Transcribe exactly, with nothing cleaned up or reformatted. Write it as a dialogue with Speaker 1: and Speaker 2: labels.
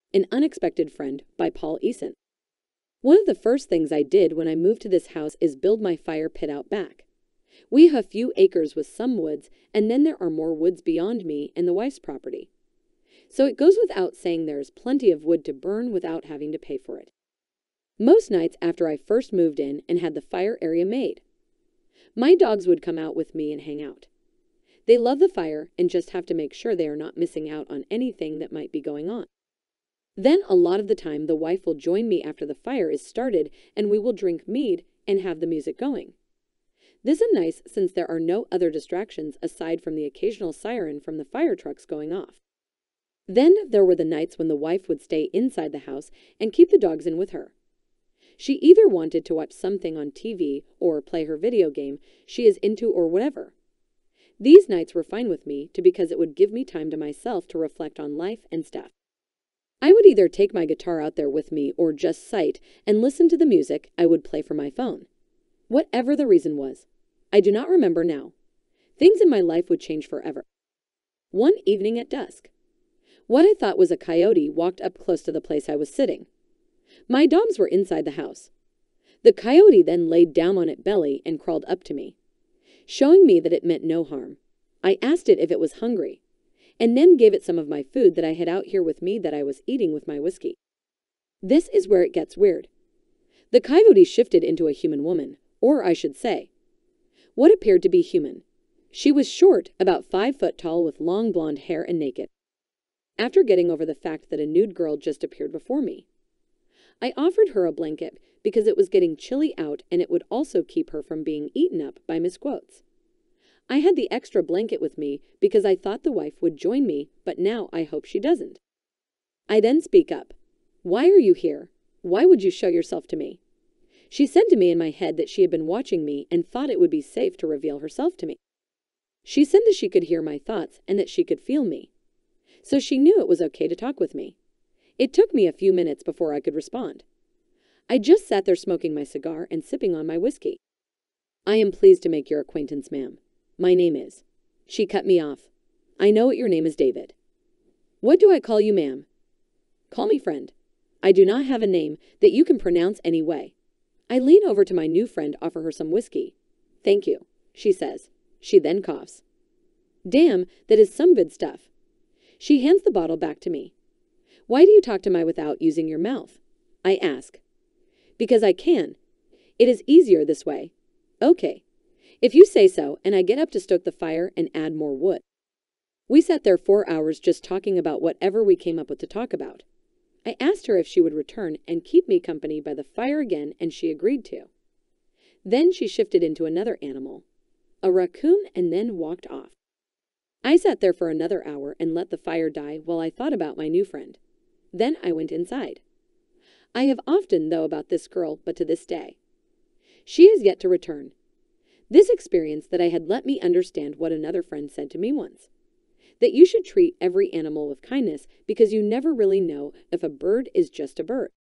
Speaker 1: An Unexpected Friend by Paul Ieson. One of the first things I did when I moved to this house is build my fire pit out back. We have a few acres with some woods, and then there are more woods beyond me and the wife's property. So it goes without saying there is plenty of wood to burn without having to pay for it. Most nights after I first moved in and had the fire area made, my dogs would come out with me and hang out. They love the fire and just have to make sure they are not missing out on anything that might be going on. Then a lot of the time the wife will join me after the fire is started and we will drink mead and have the music going. This is nice since there are no other distractions aside from the occasional siren from the fire trucks going off. Then there were the nights when the wife would stay inside the house and keep the dogs in with her. She either wanted to watch something on T V or play her video game she is into or whatever. These nights were fine with me too because it would give me time to myself to reflect on life and stuff. I would either take my guitar out there with me or just sit and listen to the music I would play from my phone. Whatever the reason was, I do not remember now. Things in my life would change forever. One evening at dusk, what I thought was a coyote walked up close to the place I was sitting. My dogs were inside the house. The coyote then laid down on its belly and crawled up to me, showing me that it meant no harm. I asked it if it was hungry, and then gave it some of my food that I had out here with me that I was eating with my whiskey. This is where it gets weird. The coyote shifted into a human woman, or I should say, what appeared to be human. She was short, about five foot tall with long blonde hair and naked. After getting over the fact that a nude girl just appeared before me, I offered her a blanket because it was getting chilly out and it would also keep her from being eaten up by misquotes. I had the extra blanket with me because I thought the wife would join me, but now I hope she doesn't. I then speak up. Why are you here? Why would you show yourself to me? She said to me in my head that she had been watching me and thought it would be safe to reveal herself to me. She said that she could hear my thoughts and that she could feel me. So she knew it was okay to talk with me. It took me a few minutes before I could respond. I just sat there smoking my cigar and sipping on my whiskey. I am pleased to make your acquaintance, ma'am. My name is. She cut me off. I know what your name is, David. What do I call you, ma'am? Call me friend. I do not have a name that you can pronounce any way. I lean over to my new friend, offer her some whiskey. Thank you, she says. She then coughs. Damn, that is some good stuff. She hands the bottle back to me. Why do you talk to me without using your mouth? I ask. Because I can. It is easier this way. Okay. If you say so, and I get up to stoke the fire and add more wood. We sat there four hours just talking about whatever we came up with to talk about. I asked her if she would return and keep me company by the fire again, and she agreed to. Then she shifted into another animal, a raccoon, and then walked off. I sat there for another hour and let the fire die while I thought about my new friend. Then I went inside. I have often thought about this girl, but to this day, she is yet to return. This experience that I had let me understand what another friend said to me once, that you should treat every animal with kindness because you never really know if a bird is just a bird.